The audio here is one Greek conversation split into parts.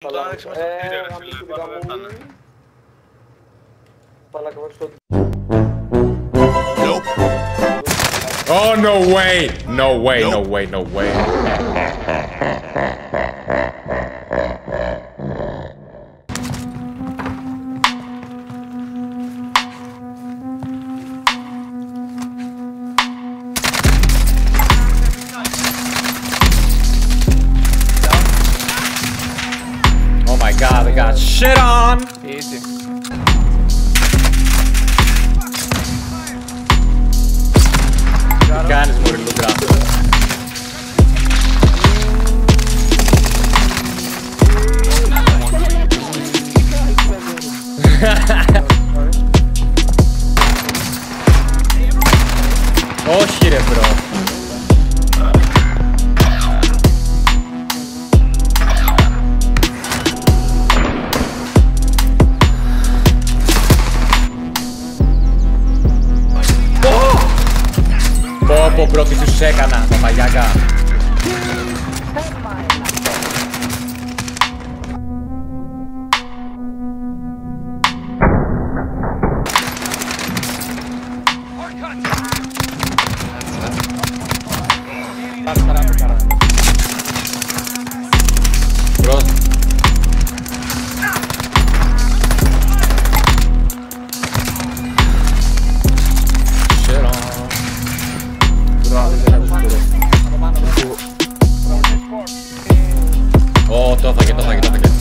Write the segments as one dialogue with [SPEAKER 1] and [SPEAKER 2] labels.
[SPEAKER 1] Το άνοιξε μέσα στο κτίριο, ρε φίλε, πάνω δεν ήταν.
[SPEAKER 2] Oh, no way! No way, no way, no way. Oh my god, they got shit on!
[SPEAKER 3] Easy.
[SPEAKER 2] Τι κάνεις μωρή Λούγκρα? Όχι ρε μπρο. Πω μπρο, τι τους έκανα, παπαγιάκα. Μπρο. Ω, το έφαγε, το έφαγε, το έφαγε.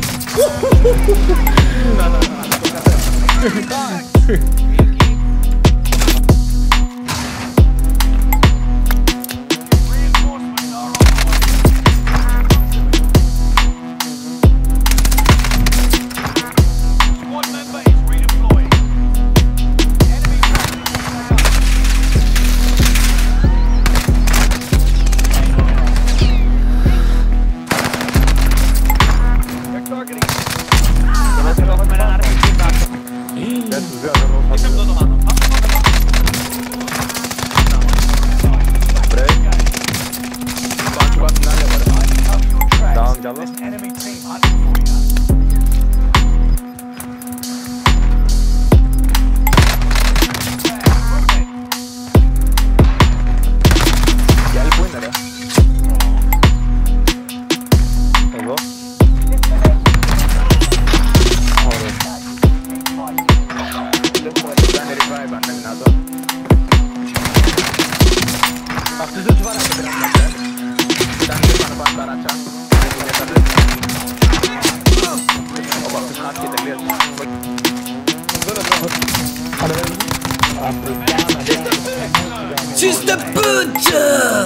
[SPEAKER 4] She's the butcher!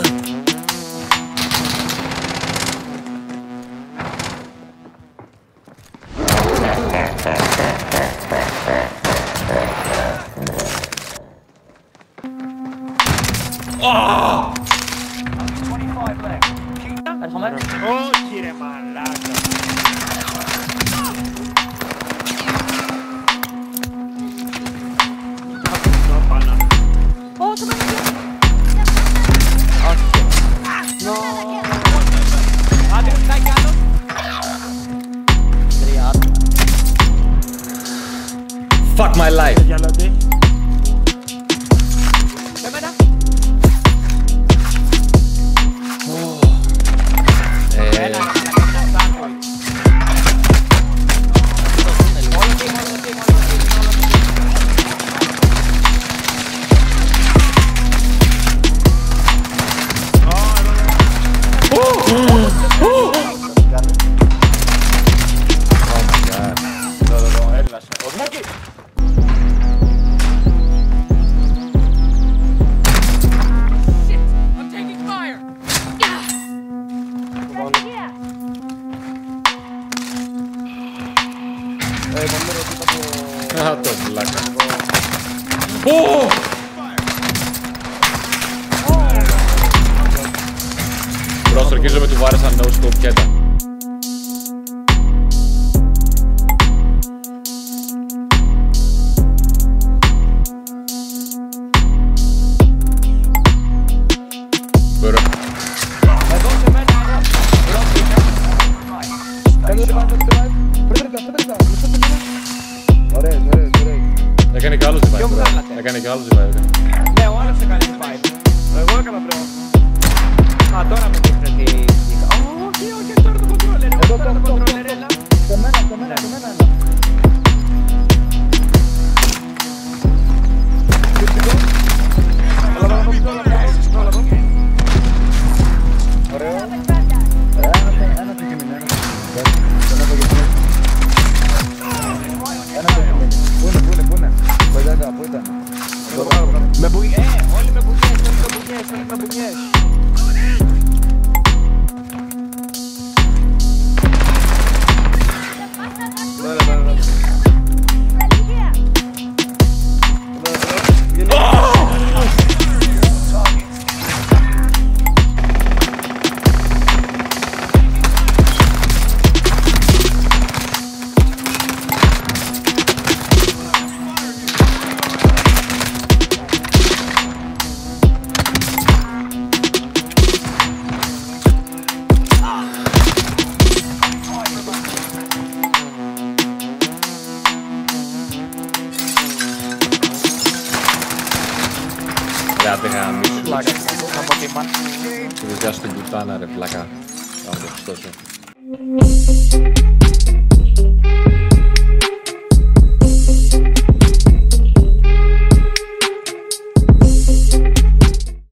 [SPEAKER 2] Oh!
[SPEAKER 3] 25 left. Όχι ρε μαλάκα.
[SPEAKER 2] Fuck my life. Α, το βλάκα. Προστροκίζομαι του βάρεσα no scope κέντα. Μπρο.
[SPEAKER 3] Εδώ σε μένα, εδώ.
[SPEAKER 5] Ωραίες.
[SPEAKER 2] Έκανε και άλλος revive. Έκανε και άλλος revive.
[SPEAKER 3] Ναι, ο άλλος έκανε revive. Εγώ έκανα πριν. Α, τώρα με δείχνει τι... Όχι, τώρα το controller. Τώρα το controller, έλα.
[SPEAKER 5] Σε μένα, έλα. Ωραίο. Ένα το κείμενο. Πού είναι. Πού ήταν.
[SPEAKER 3] Με μπουγιές, όλοι με μπουγιές.
[SPEAKER 2] Άντε γαμίσου.
[SPEAKER 3] Πλάκα, από τη μάνα.
[SPEAKER 2] Του βυζιά στην κουτάνα ρε πλάκα. Θα το πιστώσω.